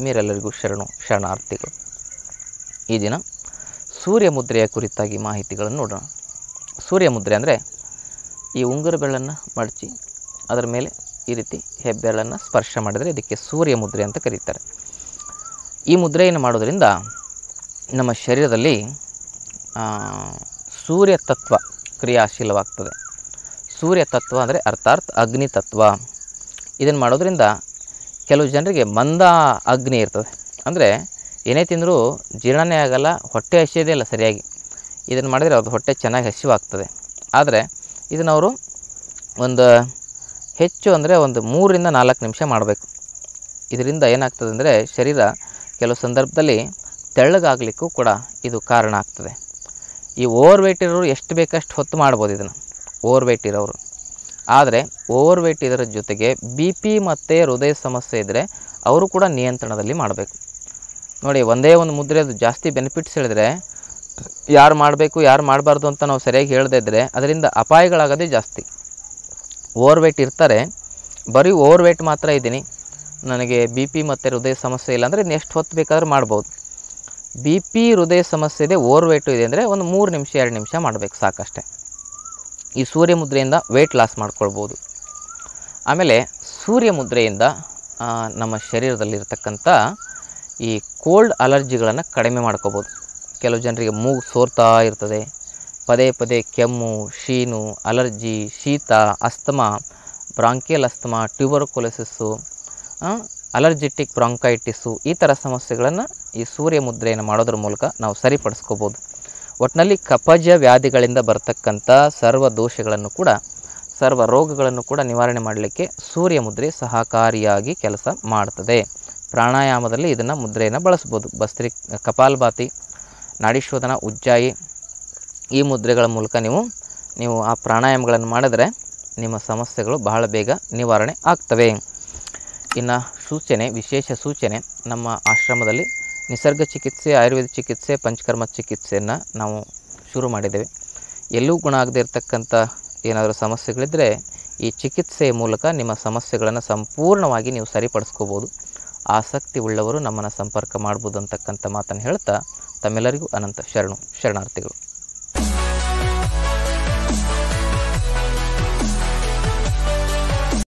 ಆತ್ಮೀಯರೆಲ್ಲರಿಗೂ ಶರಣಾರ್ಥಿಗಳು. ಈ ದಿನ ಸೂರ್ಯ ಮುದ್ರೆಯ ಕುರಿತಾಗಿ ಮಾಹಿತಿಗಳನ್ನು ನೋಡೋಣ. ಸೂರ್ಯ ಮುದ್ರೆ ಅಂದರೆ ಈ ಉಂಗುರ ಬೆರಳನ್ನು ಮಡಚಿ ಅದರ ಮೇಲೆ ಈ ರೀತಿ ಹೆಬ್ಬೆರಳನ್ನು ಸ್ಪರ್ಶ ಮಾಡಿದರೆ ಇದಕ್ಕೆ ಸೂರ್ಯ ಮುದ್ರೆ ಅಂತ ಕರೀತಾರೆ. ಈ ಮುದ್ರೆಯನ್ನು ಮಾಡೋದರಿಂದ ನಮ್ಮ ಶರೀರದಲ್ಲಿ ಸೂರ್ಯ ತತ್ವ ಕ್ರಿಯಾಶೀಲವಾಗ್ತದೆ. ಸೂರ್ಯ ತತ್ವ ಅಂದರೆ ಅರ್ಥಾತ್ ಅಗ್ನಿ ತತ್ವ. ಇದನ್ನು ಮಾಡೋದರಿಂದ ಕೆಲವು ಜನರಿಗೆ ಮಂದ ಅಗ್ನಿ ಇರ್ತದೆ, ಅಂದರೆ ಏನೇ ತಿಂದರೂ ಜೀರ್ಣನೇ ಆಗಲ್ಲ, ಹೊಟ್ಟೆ ಹಸಿಯೋದೇ ಇಲ್ಲ ಸರಿಯಾಗಿ. ಇದನ್ನು ಮಾಡಿದರೆ ಅವ್ರದ್ದು ಹೊಟ್ಟೆ ಚೆನ್ನಾಗಿ ಹಸಿವಾಗ್ತದೆ. ಆದರೆ ಇದನ್ನು ಅವರು ಒಂದು ಹೆಚ್ಚು ಅಂದರೆ ಒಂದು 3 ರಿಂದ 4 ನಿಮಿಷ ಮಾಡಬೇಕು. ಇದರಿಂದ ಏನಾಗ್ತದೆ ಅಂದರೆ ಶರೀರ ಕೆಲವು ಸಂದರ್ಭದಲ್ಲಿ ತೆಳ್ಳಗಾಗಲಿಕ್ಕೂ ಕೂಡ ಇದು ಕಾರಣ ಆಗ್ತದೆ. ಈ ಓವರ್ ವೆಯ್ಟ್ ಇರೋರು ಎಷ್ಟು ಬೇಕಷ್ಟು ಹೊತ್ತು ಮಾಡ್ಬೋದು ಇದನ್ನು, ಓವರ್ ವೆಯ್ಟ್ ಇರೋರು. ಆದರೆ ಓವರ್ ವೆಯ್ಟ್ ಇದರ ಜೊತೆಗೆ BP ಮತ್ತು ಹೃದಯ ಸಮಸ್ಯೆ ಇದ್ದರೆ ಅವರು ಕೂಡ ನಿಯಂತ್ರಣದಲ್ಲಿ ಮಾಡಬೇಕು. ನೋಡಿ, ಒಂದೇ ಒಂದು ಮುದ್ರೆ ಅದು ಜಾಸ್ತಿ ಬೆನಿಫಿಟ್ಸ್ ಹೇಳಿದರೆ ಯಾರು ಮಾಡಬೇಕು ಯಾರು ಮಾಡಬಾರ್ದು ಅಂತ ನಾವು ಸರಿಯಾಗಿ ಹೇಳದೇ ಇದ್ದರೆ ಅದರಿಂದ ಅಪಾಯಗಳಾಗೋದೇ ಜಾಸ್ತಿ. ಓವರ್ ವೆಯ್ಟ್ ಇರ್ತಾರೆ, ಬರೀ ಓವರ್ ವೆಯ್ಟ್ ಮಾತ್ರ ಇದ್ದೀನಿ, ನನಗೆ BP ಮತ್ತು ಹೃದಯ ಸಮಸ್ಯೆ ಇಲ್ಲ ಅಂದರೆ ಇನ್ನು ಎಷ್ಟು ಹೊತ್ತು ಬೇಕಾದರೂ ಮಾಡ್ಬೋದು. BP ಹೃದಯ ಸಮಸ್ಯೆ ಇದೆ, ಓವರ್ ವೆಯ್ಟು ಇದೆ ಅಂದರೆ ಒಂದು 3 ನಿಮಿಷ 2 ನಿಮಿಷ ಮಾಡಬೇಕು ಸಾಕಷ್ಟೇ. ಈ ಸೂರ್ಯ ಮುದ್ರೆಯಿಂದ ವೆಯ್ಟ್ ಲಾಸ್ ಮಾಡ್ಕೊಳ್ಬೋದು. ಆಮೇಲೆ ಸೂರ್ಯ ಮುದ್ರೆಯಿಂದ ನಮ್ಮ ಶರೀರದಲ್ಲಿರ್ತಕ್ಕಂಥ ಈ ಕೋಲ್ಡ್ ಅಲರ್ಜಿಗಳನ್ನು ಕಡಿಮೆ ಮಾಡ್ಕೋಬೋದು. ಕೆಲವು ಜನರಿಗೆ ಮೂಗು ಸೋರ್ತಾ ಇರ್ತದೆ, ಪದೇ ಪದೇ ಕೆಮ್ಮು, ಶೀನು, ಅಲರ್ಜಿ, ಶೀತ, asthma, bronchial asthma, tuberculosis, allergic bronchitis, ಈ ಥರ ಸಮಸ್ಯೆಗಳನ್ನು ಈ ಸೂರ್ಯ ಮುದ್ರೆಯನ್ನು ಮಾಡೋದ್ರ ಮೂಲಕ ನಾವು ಸರಿಪಡಿಸ್ಕೋಬೋದು. ಒಟ್ಟಿನಲ್ಲಿ ಕಫಜ ವ್ಯಾಧಿಗಳಿಂದ ಬರ್ತಕ್ಕಂಥ ಸರ್ವ ದೋಷಗಳನ್ನು ಕೂಡ ಸರ್ವ ರೋಗಗಳನ್ನು ಕೂಡ ನಿವಾರಣೆ ಮಾಡಲಿಕ್ಕೆ ಸೂರ್ಯ ಮುದ್ರೆ ಸಹಕಾರಿಯಾಗಿ ಕೆಲಸ ಮಾಡ್ತದೆ. ಪ್ರಾಣಾಯಾಮದಲ್ಲಿ ಇದನ್ನು ಮುದ್ರೆಯನ್ನು ಬಳಸ್ಬೋದು. ಕಪಾಲಭಾತಿ, ನಾಡಿಶೋಧನ, ಉಜ್ಜಾಯಿ ಈ ಮುದ್ರೆಗಳ ಮೂಲಕ ನೀವು ಆ ಪ್ರಾಣಾಯಾಮಗಳನ್ನು ಮಾಡಿದರೆ ನಿಮ್ಮ ಸಮಸ್ಯೆಗಳು ಬಹಳ ಬೇಗ ನಿವಾರಣೆ ಆಗ್ತವೆ. ಇನ್ನು ವಿಶೇಷ ಸೂಚನೆ, ನಮ್ಮ ಆಶ್ರಮದಲ್ಲಿ ನಿಸರ್ಗ ಚಿಕಿತ್ಸೆ, ಆಯುರ್ವೇದ ಚಿಕಿತ್ಸೆ, ಪಂಚಕರ್ಮ ಚಿಕಿತ್ಸೆಯನ್ನು ನಾವು ಶುರು ಮಾಡಿದ್ದೇವೆ. ಎಲ್ಲೂ ಗುಣ ಆಗದೇ ಇರತಕ್ಕಂಥ ಏನಾದರೂ ಸಮಸ್ಯೆಗಳಿದ್ದರೆ ಈ ಚಿಕಿತ್ಸೆಯ ಮೂಲಕ ನಿಮ್ಮ ಸಮಸ್ಯೆಗಳನ್ನು ಸಂಪೂರ್ಣವಾಗಿ ನೀವು ಸರಿಪಡಿಸ್ಕೋಬೋದು. ಆಸಕ್ತಿ ಉಳ್ಳವರು ನಮ್ಮನ್ನು ಸಂಪರ್ಕ ಮಾಡ್ಬೋದು ಅಂತಕ್ಕಂಥ ಮಾತನ್ನು ಹೇಳ್ತಾ ತಮ್ಮೆಲ್ಲರಿಗೂ ಅನಂತ ಶರಣಾರ್ಥಿಗಳು.